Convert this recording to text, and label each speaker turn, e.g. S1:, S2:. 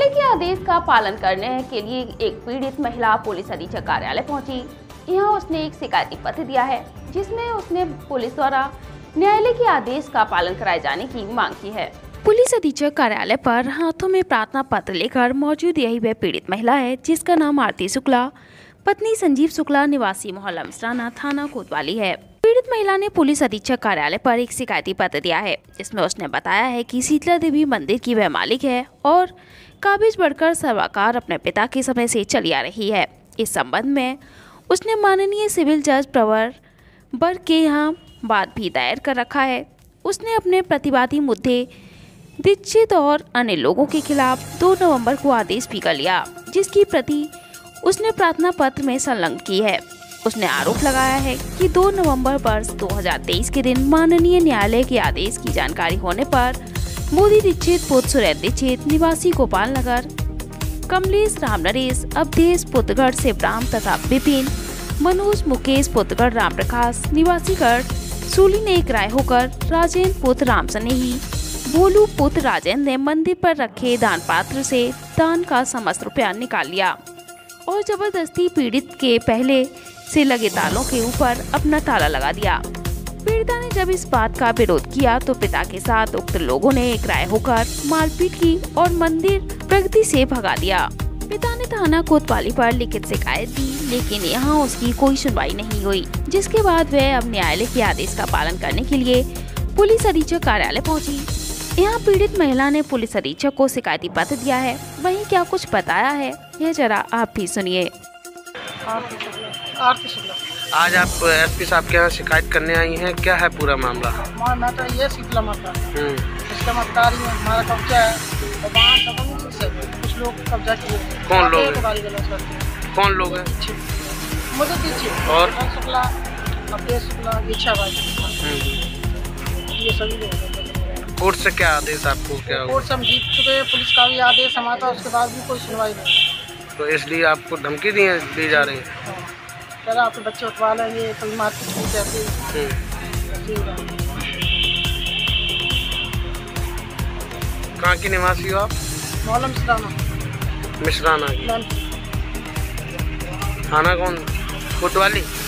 S1: न्यायालय के आदेश का पालन करने के लिए एक पीड़ित महिला पुलिस अधीक्षक कार्यालय पहुंची। यहाँ उसने एक शिकायती पत्र दिया है, जिसमें उसने पुलिस द्वारा न्यायालय के आदेश का पालन कराए जाने की मांग की है। पुलिस अधीक्षक कार्यालय पर हाथों में प्रार्थना पत्र लेकर मौजूद यही वह पीड़ित महिला है, जिसका नाम आरती शुक्ला, पत्नी संजीव शुक्ला, निवासी मोहल्ला मिश्राना, थाना कोतवाली है। पीड़ित महिला ने पुलिस अधीक्षक कार्यालय पर एक शिकायती पत्र दिया है, जिसमें उसने बताया है कि शीतला देवी मंदिर की वह मालिक है और काबिज बढ़कर सर्वाकार अपने पिता के समय से चली आ रही है। इस संबंध में उसने माननीय सिविल जज प्रवर वर्ग के यहाँ बात भी दायर कर रखा है। उसने अपने प्रतिवादी मुद्दे दीक्षित और अन्य लोगों के खिलाफ 2 नवंबर को आदेश भी कर लिया, जिसकी प्रति उसने प्रार्थना पत्र में संलग्न की है। उसने आरोप लगाया है कि 2 नवंबर वर्ष 2023 के दिन माननीय न्यायालय के आदेश की जानकारी होने पर मोदी दीक्षित पुत्र सुरेंद्र दीक्षित, निवासी गोपाल नगर, कमलेश राम नरेश, अवधेश पुत्रगढ़ शिवराम तथा विपिन, मनोज मुकेश पुत्रगढ़ राम प्रकाश, निवासी गढ़ सूली ने एक राय होकर राजेंद्र पुत्र राम स्नेही, भोलू पुत्र राजेंद्र ने मंदिर पर रखे दान पात्र से दान का समस्त रुपया निकाल लिया और जबरदस्ती पीड़ित के पहले से लगे तालों के ऊपर अपना ताला लगा दिया। पीड़िता ने जब इस बात का विरोध किया तो पिता के साथ उक्त लोगों ने एक राय होकर मारपीट की और मंदिर प्रगति से भगा दिया। पिता ने थाना कोतवाली पर लिखित शिकायत दी, लेकिन यहाँ उसकी कोई सुनवाई नहीं हुई, जिसके बाद वह अब न्यायालय के आदेश का पालन करने के लिए पुलिस अधीक्षक कार्यालय पहुंची। यहाँ पीड़ित महिला ने पुलिस अधीक्षक को शिकायती पत्र दिया है। वहीं क्या कुछ बताया है, यह जरा आप भी सुनिए।
S2: आरती शुक्ला।
S3: आज आप एसपी साहब के यहाँ शिकायत करने आई हैं, क्या है पूरा मामला?
S2: मैं तो ये शीतला माता इसका मकान में हमारा कब्जा है और वहाँ सब से कुछ लोग कब्जा किए।
S3: कौन लोग हैं? कौन लोग हैं?
S2: मुझे दीजिए
S3: और
S2: शुक्ला, अवधेश शुक्ला, इच्छा भाई, ये सभी लोग।
S3: कोर्ट से क्या आदेश आपको क्या
S2: कोर्ट से हम जीत चुके, पुलिस का भी आदेश हमारा था, उसके बाद भी कोई सुनवाई नहीं।
S3: तो इसलिए आपको धमकी दी जा रही है?
S2: कह रहा आपके बच्चे उठवा लेंगे, कभी मारपीट नहीं करते।
S3: कहाँ की निवासी हो आप?
S2: मोहल्ला मिश्राना।
S3: मिश्राना की। थाना कौन? कोतवाली?